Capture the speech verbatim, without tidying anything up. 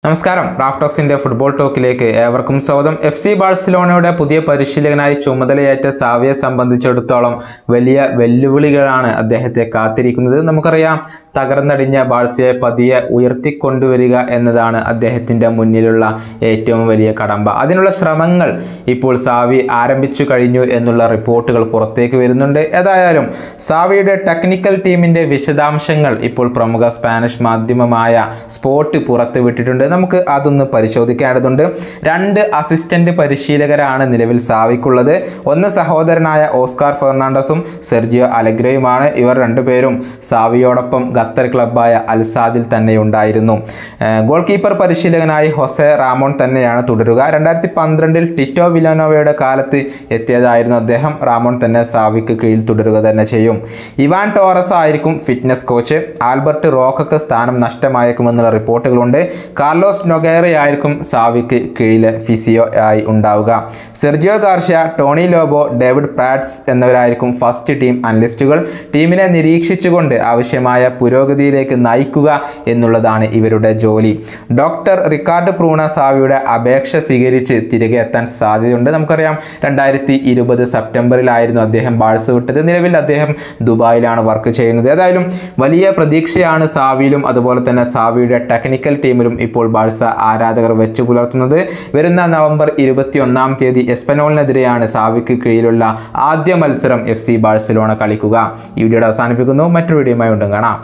നമസ്കാരം, Raf ടോക്സിന്റെ football ടോക്കിലേക്ക് ഏവർക്കും സ്വാഗതം. എഫ് സി ബാഴ്സലോണയുടെ പുതിയ പരിശീലകനായി ചുമതലയേറ്റ സാവിയെ സംബന്ധിച്ചിടത്തോളം വലിയ വെല്ലുവിളികളാണ് അദ്ദേഹത്തെ കാത്തിരിക്കുന്നത്. നമുക്കറിയാം, തകർന്നടിഞ്ഞ ബാഴ്സയെ പതിയെ ഉയർത്തിക്കൊണ്ടുവരിക എന്നതാണ് അദ്ദേഹത്തിന്റെ മുന്നിലുള്ള ഏറ്റവും വലിയ കടമ്പ. അതിനുള്ള ശ്രമങ്ങൾ ഇപ്പോൾ സാവി ആരംഭിച്ചു കഴിഞ്ഞു എന്നുള്ള റിപ്പോർട്ടുകൾ പുറത്തേക്ക് വരുന്നുണ്ട്. ഏതായാലും സാവിയുടെ ടെക്നിക്കൽ ടീമിന്റെ വിശദാംശങ്ങൾ ഇപ്പോൾ പ്രമുഖ സ്പാനിഷ് മാധ്യമമായ സ്പോർട്ട് പുറത്തുവിട്ടിട്ടുണ്ട്. നമുക്ക് അതൊന്ന് പരിശോധിക്കേണ്ടതുണ്ട്. രണ്ട് അസിസ്റ്റന്റ് പരിശീലകരാണ് നിലവിൽ സാവിക്കുള്ളത്. ഒന്ന് സഹോദരനായ ഓസ്കാർ ഫെർണാണ്ടസും സെർജിയോ അലഗ്രയുമാണ്. ഇവർ രണ്ടുപേരും സാവിയോടൊപ്പം ഖത്തർ ക്ലബ്ബായ അൽസാദിൽ തന്നെ ഉണ്ടായിരുന്നു. ഗോൾ കീപ്പർ പരിശീലകനായി ഹൊസെ റാമോൺ തന്നെയാണ് തുടരുക. രണ്ടായിരത്തി പന്ത്രണ്ടിൽ ടിറ്റോ വിലാനോവയുടെ കാലത്ത് എത്തിയതായിരുന്നു അദ്ദേഹം. റാമോൺ തന്നെ സാവിക്ക് കീഴിൽ തുടരുക തന്നെ ചെയ്യും. ഇവാൻ ടോറസ് ആയിരിക്കും ഫിറ്റ്നസ് കോച്ച്. ആൽബർട്ട് റോക്കക്ക് സ്ഥാനം നഷ്ടമായേക്കുമെന്നുള്ള റിപ്പോർട്ടുകളുണ്ട്. കാർലോസ് നൊഗേറയായിരിക്കും സാവിക്ക് കീഴിലെ ഫിസിയോ ആയി ഉണ്ടാവുക. Sergio Garcia, Toni Lobo, David Prats എന്നിവരായിരിക്കും ഫസ്റ്റ് ടീം അനലിസ്റ്റുകൾ. ടീമിനെ നിരീക്ഷിച്ചുകൊണ്ട് ആവശ്യമായ പുരോഗതിയിലേക്ക് നയിക്കുക എന്നുള്ളതാണ് ഇവരുടെ ജോലി. ഡോക്ടർ റിക്കാർഡ് പ്രൂണ സാവിയുടെ അപേക്ഷ സ്വീകരിച്ച് തിരികെ എത്താൻ സാധ്യതയുണ്ട്. നമുക്കറിയാം, രണ്ടായിരത്തി ഇരുപത് സെപ്റ്റംബറിലായിരുന്നു അദ്ദേഹം ബാഴ്സ വിട്ടത്. നിലവിൽ അദ്ദേഹം ദുബായിലാണ് വർക്ക് ചെയ്യുന്നത്. ഏതായാലും വലിയ പ്രതീക്ഷയാണ് സാവിയിലും അതുപോലെ തന്നെ സാവിയുടെ ടെക്നിക്കൽ ടീമിലും ഇപ്പോൾ ബാഴ്സ ആരാധകർ വെച്ചു പുലർത്തുന്നത്. വരുന്ന നവംബർ ഇരുപത്തി ഒന്നാം തീയതി എസ്പനോളിനെതിരെയാണ് സാവിക്ക് കീഴിലുള്ള ആദ്യ മത്സരം എഫ് സി ബാഴ്സലോണ കളിക്കുക. ഈ വീഡിയോ അവസാനിപ്പിക്കുന്നു. മറ്റൊരു വീഡിയോയുമായി വീണ്ടും കാണാം.